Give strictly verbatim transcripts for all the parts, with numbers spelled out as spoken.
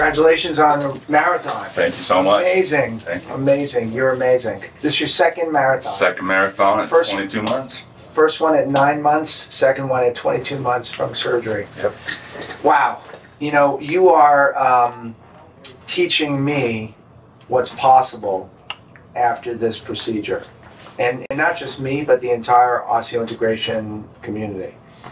Congratulations on the marathon. Thank you so much. Amazing. Thank you. Amazing. You're amazing. This is your second marathon. Second marathon at First, twenty-two months. First one at nine months, second one at twenty-two months from surgery. Yep. Wow. You know, you are um, teaching me what's possible after this procedure. And, and not just me, but the entire osseointegration community.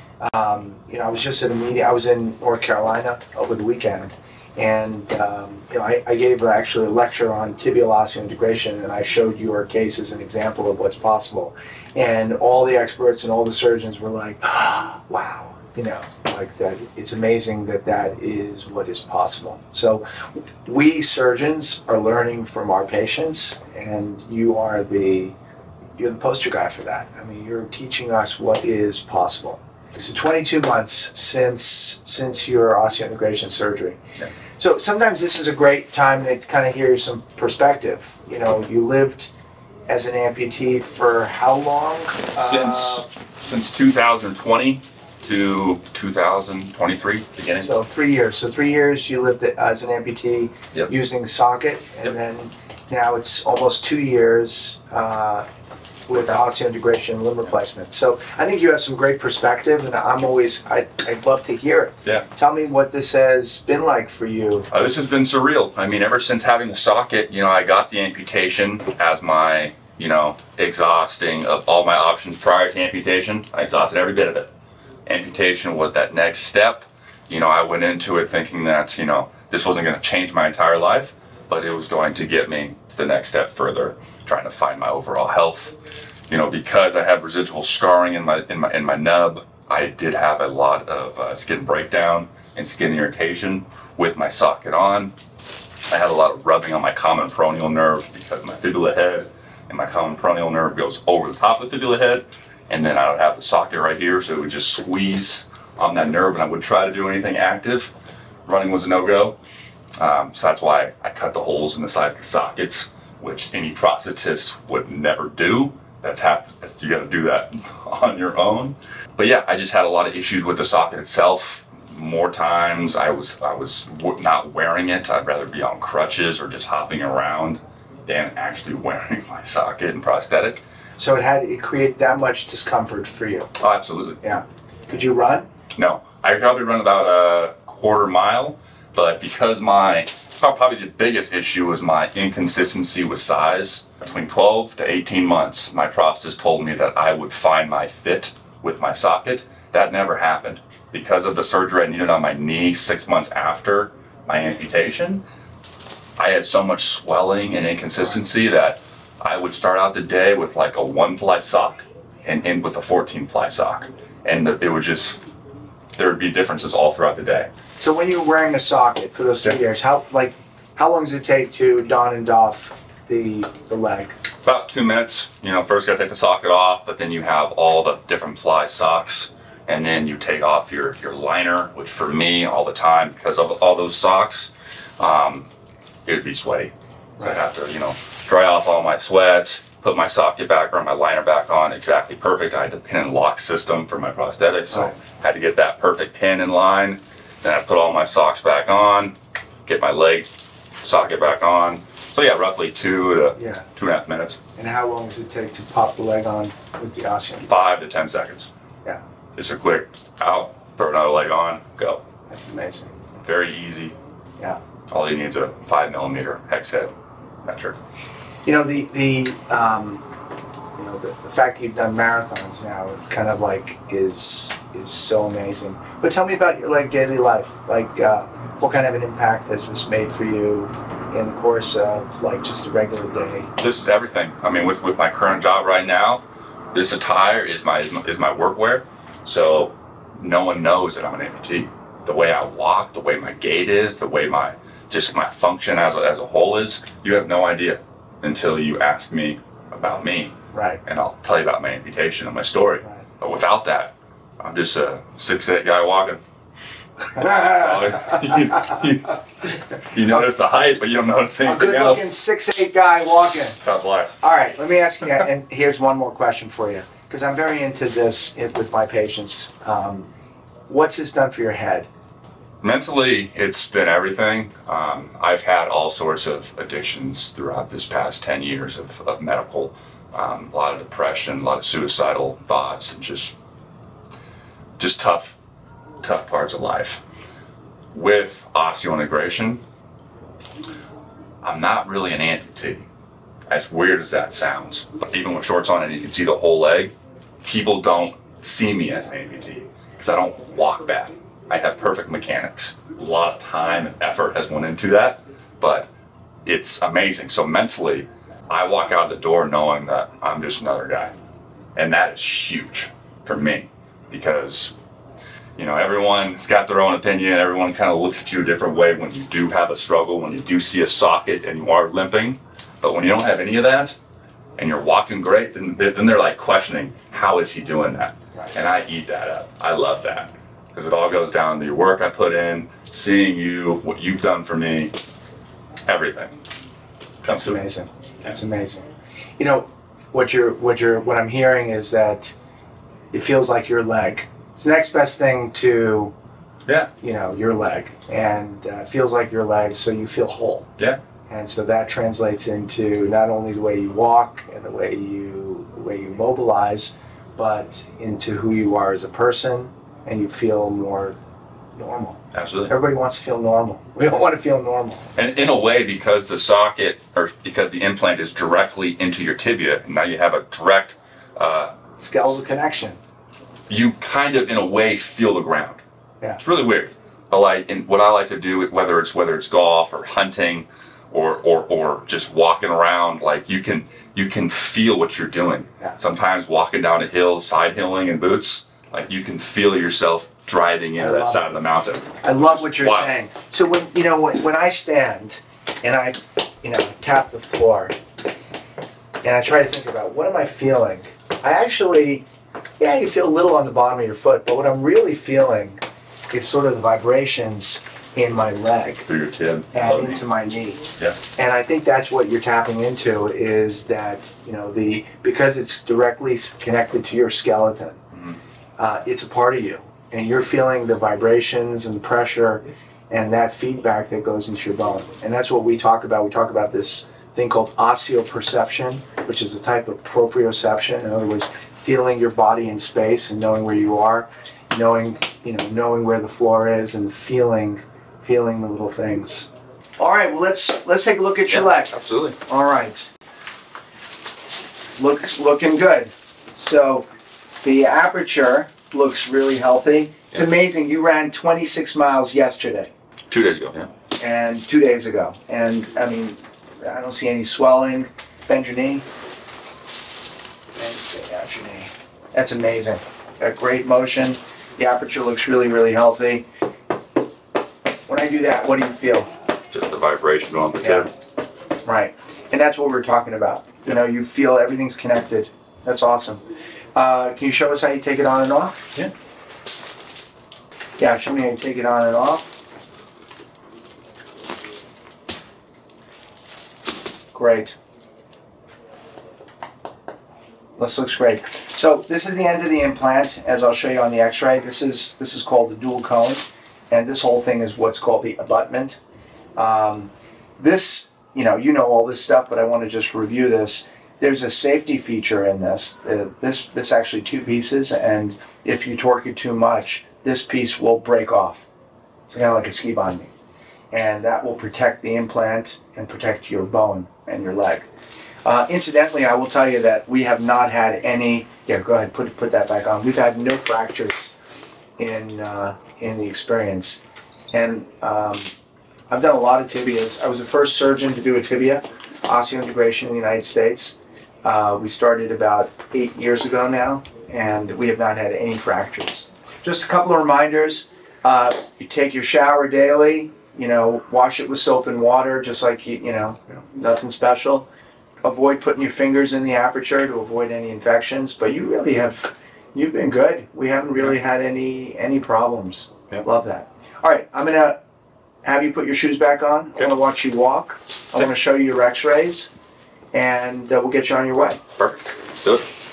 Um, you know, I was just at a meeting, I was in North Carolina over the weekend, and um, you know, I, I gave actually a lecture on tibial osseointegration, and I showed your case as an example of what's possible. And all the experts and all the surgeons were like, oh, wow, you know, like that, it's amazing that that is what is possible. So we surgeons are learning from our patients, and you are the, you're the poster guy for that. I mean, you're teaching us what is possible. So twenty-two months since since your osseointegration surgery. Yeah. So sometimes this is a great time to kind of hear some perspective. You know, you lived as an amputee for how long? Since uh, since two thousand twenty to two thousand twenty-three, beginning. So three years. So three years you lived as an amputee Yep. using socket, and Yep. then now it's almost two years uh, with osseointegration limb replacement. So I think you have some great perspective, and I'm always, I, I'd love to hear it. Yeah. Tell me what this has been like for you. Uh, this has been surreal. I mean, ever since having the socket, you know, I got the amputation as my, you know, exhausting of all my options prior to amputation. I exhausted every bit of it. Amputation was that next step. You know, I went into it thinking that, you know, this wasn't going to change my entire life, but it was going to get me to the next step further, trying to find my overall health. You know, because I had residual scarring in my in my in my nub, I did have a lot of uh, skin breakdown and skin irritation with my socket on. I had a lot of rubbing on my common peroneal nerve because my fibula head and my common peroneal nerve goes over the top of the fibula head, and then I would have the socket right here, so it would just squeeze on that nerve, and I wouldn't try to do anything active. Running was a no-go. Um, so that's why I cut the holes in the sides of the sockets, which any prosthetist would never do. That's hap you got to do that on your own. But yeah, I just had a lot of issues with the socket itself. More times I was I was not wearing it. I'd rather be on crutches or just hopping around than actually wearing my socket and prosthetic. So it had, it created that much discomfort for you? Oh, absolutely. Yeah. Could you run? No, I could probably run about a quarter mile, but because my, probably the biggest issue was my inconsistency with size. Between twelve to eighteen months, my prosthetist told me that I would find my fit with my socket. That never happened. Because of the surgery I needed on my knee six months after my amputation, I had so much swelling and inconsistency that I would start out the day with like a one ply sock and end with a fourteen ply sock. And the, it would just, there would be differences all throughout the day. So when you were wearing a socket for those three Yeah. years, how like how long does it take to don and doff the the leg? About two minutes. You know, first you gotta take the socket off, but then you have all the different ply socks, and then you take off your, your liner, which for me all the time, because of all those socks, um, it would be sweaty. So I have to, you know, dry off all my sweat, put my socket back or my liner back on exactly perfect. I had the pin and lock system for my prosthetic, so Right. I had to get that perfect pin in line. Then I put all my socks back on, get my leg socket back on. So yeah, roughly two to Yeah. two and a half minutes. And how long does it take to pop the leg on with the osseo? Five to ten seconds. Yeah. Just a quick out, throw another leg on, go. That's amazing. Very easy. Yeah. All you need is a five millimeter hex head metric. You know, the the um, you know the, the fact that you've done marathons now, it kind of like is is so amazing. But tell me about your like daily life. Like, uh, what kind of an impact has this made for you in the course of like just a regular day? This is everything. I mean, with with my current job right now, this attire is my is my workwear. So no one knows that I'm an amputee. The way I walk, the way my gait is, the way my just my function as a, as a whole is, you have no idea until you ask me about me. Right. And I'll tell you about my amputation and my story. Right. But without that, I'm just a six eight guy walking. you, you, you notice the height, but you don't notice A anything good-looking else. six eight guy walking. Tough life. All right, let me ask you, and here's one more question for you, because I'm very into this with my patients. Um, what's this done for your head? Mentally, it's been everything. Um, I've had all sorts of addictions throughout this past ten years of, of medical. Um, a lot of depression, a lot of suicidal thoughts, and just just tough, tough parts of life. With osseointegration, I'm not really an amputee. As weird as that sounds, but even with shorts on and you can see the whole leg, people don't see me as an amputee because I don't walk bad. I have perfect mechanics. A lot of time and effort has went into that, but it's amazing. So mentally, I walk out the door knowing that I'm just another guy. And that is huge for me because, you know, everyone's got their own opinion. Everyone kind of looks at you a different way when you do have a struggle, when you do see a socket and you are limping. But when you don't have any of that and you're walking great, then, then they're like questioning, how is he doing that? Right. And I eat that up. I love that because it all goes down to your work I put in, seeing you, what you've done for me, everything. That's amazing. That's amazing. You know, what you're, what you're, what I'm hearing is that it feels like your leg. It's the next best thing to, yeah, you know, your leg, and uh, feels like your leg, so you feel whole. Yeah. And so that translates into not only the way you walk and the way you, the way you mobilize, but into who you are as a person, and you feel more normal. Absolutely. Everybody wants to feel normal. We all want to feel normal. And in a way, because the socket, or because the implant is directly into your tibia, and now you have a direct uh, skeletal connection. You kind of, in a way, feel the ground. Yeah. It's really weird. But like, in what I like to do, whether it's whether it's golf or hunting, or or or just walking around, like you can you can feel what you're doing. Yeah. Sometimes walking down a hill, side hilling in boots, like you can feel yourself driving into that side of the mountain. I love what you're wow. saying. So when you know when, when I stand and I you know tap the floor and I try to think about what am I feeling, I actually yeah you feel a little on the bottom of your foot, but what I'm really feeling is sort of the vibrations in my leg through your tib and into my knee. Yeah. And I think that's what you're tapping into is that you know the because it's directly connected to your skeleton. Mm-hmm. uh, it's a part of you. And you're feeling the vibrations and pressure and that feedback that goes into your bone. And that's what we talk about. We talk about this thing called osseoperception, which is a type of proprioception. In other words, feeling your body in space and knowing where you are, knowing, you know, knowing where the floor is and feeling, feeling the little things. All right, well, let's let's take a look at your yeah, leg. Absolutely. All right. Looks looking good. So the aperture looks really healthy. It's yeah. amazing. You ran twenty-six miles yesterday. Two days ago, yeah. And two days ago. And I mean, I don't see any swelling. Bend your knee. Bend out your knee. That's amazing. Got great motion. The aperture looks really, really healthy. When I do that, what do you feel? Just the vibration on the yeah. tip. Right. And that's what we're talking about. You know, you feel everything's connected. That's awesome. Uh, can you show us how you take it on and off? Yeah. Yeah, show me how you take it on and off. Great. This looks great. So this is the end of the implant, as I'll show you on the X-ray. This is this is called the dual cone, and this whole thing is what's called the abutment. Um, this, you know, you know all this stuff, but I want to just review this. There's a safety feature in this. Uh, this this actually two pieces, and if you torque it too much, this piece will break off. It's kind of like a ski binding, and that will protect the implant and protect your bone and your leg. Uh, incidentally, I will tell you that we have not had any. Yeah, go ahead, put put that back on. We've had no fractures in uh, in the experience, and um, I've done a lot of tibias. I was the first surgeon to do a tibia, osseointegration in the United States. Uh, we started about eight years ago now, and we have not had any fractures. Just a couple of reminders. Uh, you take your shower daily, you know, wash it with soap and water, just like, you, you know, nothing special. Avoid putting your fingers in the aperture to avoid any infections, but you really have, you've been good. We haven't really had any, any problems. Yep. Love that. All right, I'm going to have you put your shoes back on. Okay. I want to watch you walk. I want to show you your X-rays. And uh, we'll get you on your way. Perfect. Do it.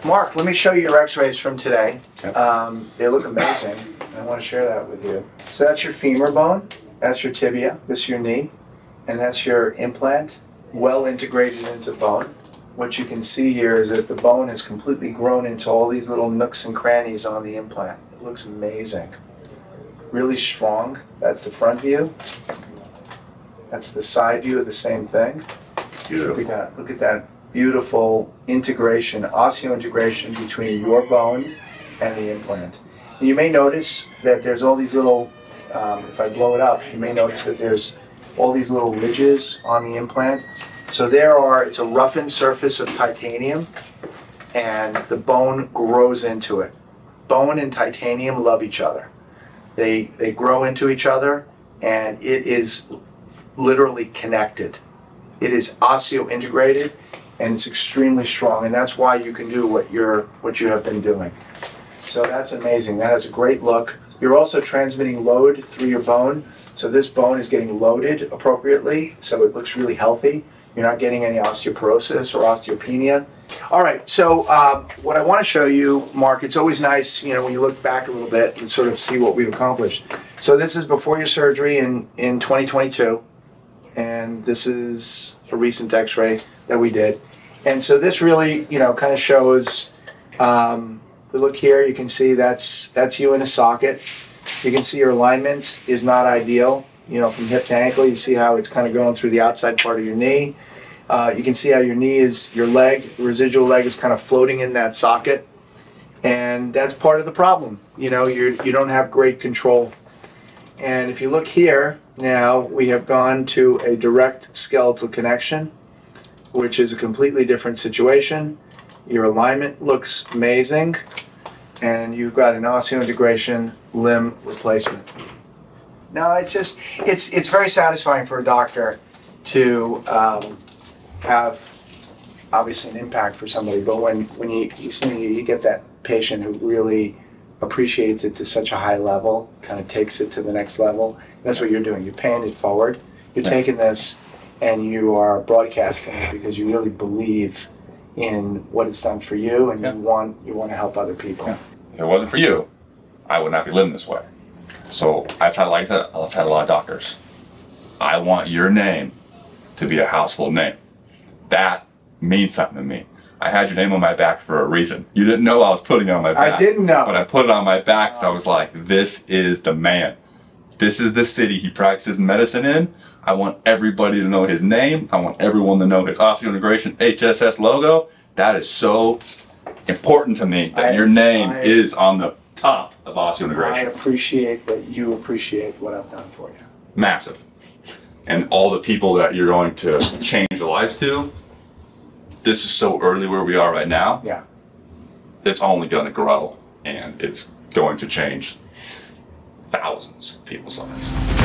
Mark, let me show you your X-rays from today. Yep. Um, they look amazing. I want to share that with you. So that's your femur bone, that's your tibia, this is your knee, and that's your implant, well integrated into bone. What you can see here is that the bone has completely grown into all these little nooks and crannies on the implant. It looks amazing. Really strong. That's the front view. That's the side view of the same thing. Beautiful. Look at that. Look at that beautiful integration, osseointegration between your bone and the implant. And you may notice that there's all these little, um, if I blow it up, you may notice that there's all these little ridges on the implant. So there are, it's a roughened surface of titanium, and the bone grows into it. Bone and titanium love each other. They, they grow into each other, and it is literally connected. It is osseointegrated, and it's extremely strong, and that's why you can do what you're, what you have been doing. So that's amazing. That has a great look. You're also transmitting load through your bone, so this bone is getting loaded appropriately, so it looks really healthy. You're not getting any osteoporosis or osteopenia. All right, so um, what I want to show you, Mark, it's always nice, you know, when you look back a little bit and sort of see what we've accomplished. So this is before your surgery in, in twenty twenty-two, and this is a recent X-ray that we did. And so this really, you know, kind of shows, um, look here, you can see that's, that's you in a socket. You can see your alignment is not ideal. You know, from hip to ankle, you see how it's kind of going through the outside part of your knee. Uh, you can see how your knee is, your leg, the residual leg is kind of floating in that socket. And that's part of the problem. You know, you're, you don't have great control. And if you look here, now we have gone to a direct skeletal connection, which is a completely different situation. Your alignment looks amazing. And you've got an osseointegration limb replacement. No, it's just, it's, it's very satisfying for a doctor to um, have, obviously, an impact for somebody, but when, when you, you, see, you get that patient who really appreciates it to such a high level, kind of takes it to the next level, that's what you're doing. You're paying it forward. You're taking this and you are broadcasting it because you really believe in what it's done for you, and yeah. you want, you want to help other people. Yeah. If it wasn't for you, I would not be living this way. So I've had, like I said, I've had a lot of doctors. I want your name to be a household name. That means something to me. I had your name on my back for a reason. You didn't know I was putting it on my back. I didn't know. But I put it on my back because I was like, this is the man. This is the city he practices medicine in. I want everybody to know his name. I want everyone to know his Osseointegration H S S logo. That is so important to me that I, your name I, is on the top of osseointegration. I appreciate that you appreciate what I've done for you. Massive. And all the people that you're going to change their lives to, this is so early where we are right now. Yeah. It's only going to grow, and it's going to change thousands of people's lives.